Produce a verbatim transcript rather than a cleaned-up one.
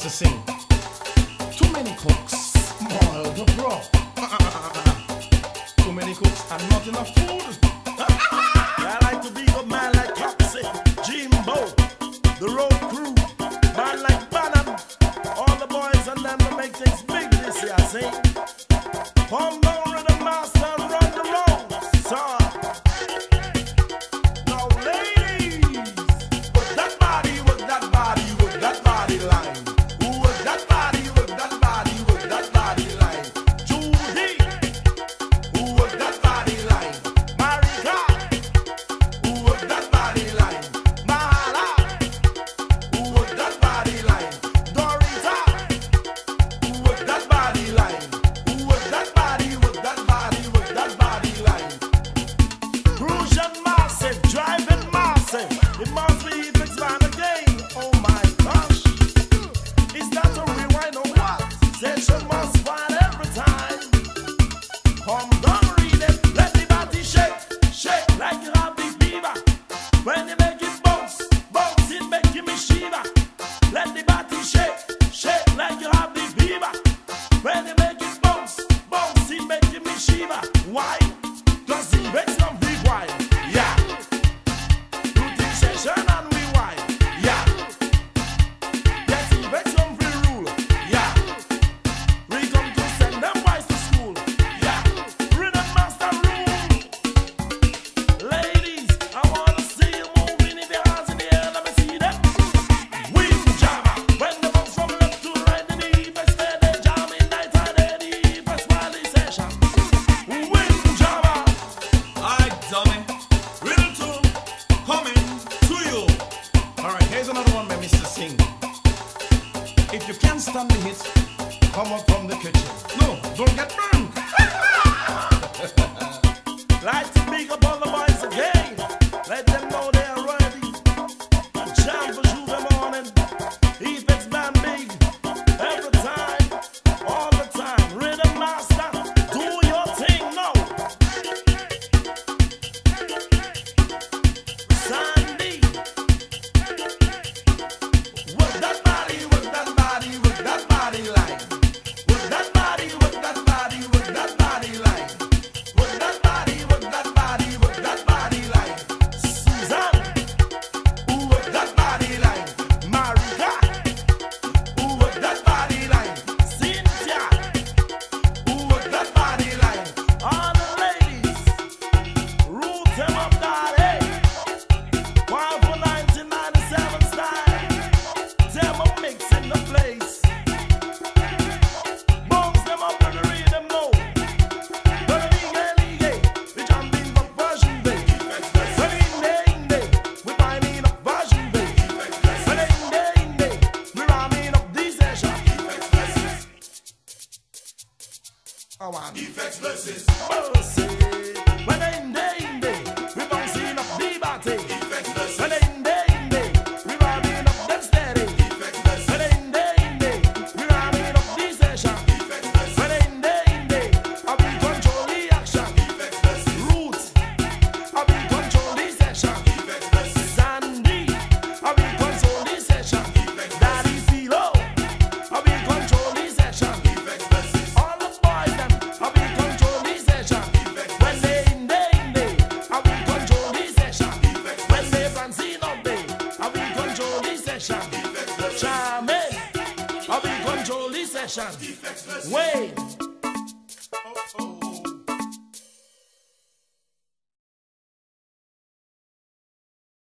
Mister Sing. Too many cooks spoil the broth. Too many cooks and not enough food. I like to be a man like Capsy, Jimbo, the road crew, man like Bannon, all the boys and them to make things big this year, see? Come down with the master and run the road, sir. Now ladies, with that body, with that body, with that body line. With that body, with that body, with that body line. Judy, with that body line. Marika, with that body line. Mahala, with that body line. Dorita, with that body line. With that body, with that body, with that body line. Crucian massive, driving massive. It must be Fix Man again. Oh my gosh. Is that a rewind or what? Session must find every time. Come down, read it. Let the body shake, shake like you have the fever. When you make it bounce, bounce, it make me shiver. Let the body shake, shake like you have the fever. When you make it bounce, bounce, it make me shiver. Why? Cause it makes some big wine. Yeah. Routine session and rewind. Yeah. Yes, it makes some free rule. Yeah. We come to send them boys to school. Yeah. Rhythm master rule. Ladies, I wanna see you moving in your hands in the air. Let me see them. Windjammer. When the bounce from left to right in the east, they jam in night and day. The first Wally session. Windjammer. Alright, dummy. Riddle two coming to you. Alright, here's another one by Mister Sing. If you can't stand the hits, come up from the kitchen. No, don't get burned. Like to big up all the boys again. Let them know they are ready. Jam for Juve morning. Effects man big. Every time, all the time. Rhythm master, do your thing now. Sandy. With that body, with that body, with that body line. With that body, with that body, with that body line. With that body, with that body, with that body line. Susan, ooh, with that body line. Marika, ooh, with that body line. Cynthia, ooh, with that body line. All the ladies, root them up, darling. One for nineteen ninety-seven style. Them up mixing the place. Bounce them up and read them now. But we get league, we jumping for version day. But in day in day, we finding up version day. But in day in day, we ramming up this session. Oh, wow. Effects versus Mercy. When in day in day, we bouncing up the body. Effects versus When in day in day, we ramming up them steady. Effects versus When in day in day, we ramming up this session. Effects versus When in day in day, I be control the action. Effects versus Roots, I be control the session. Effects versus Sandy, I be control the session. Daddy Philo, I be control the session. Effects versus All the boys them, I be control the session. When they in day in day, I be control the session. When they Francine up day, I be control the session. Charmaine, I be control the session. Effects versus Wait.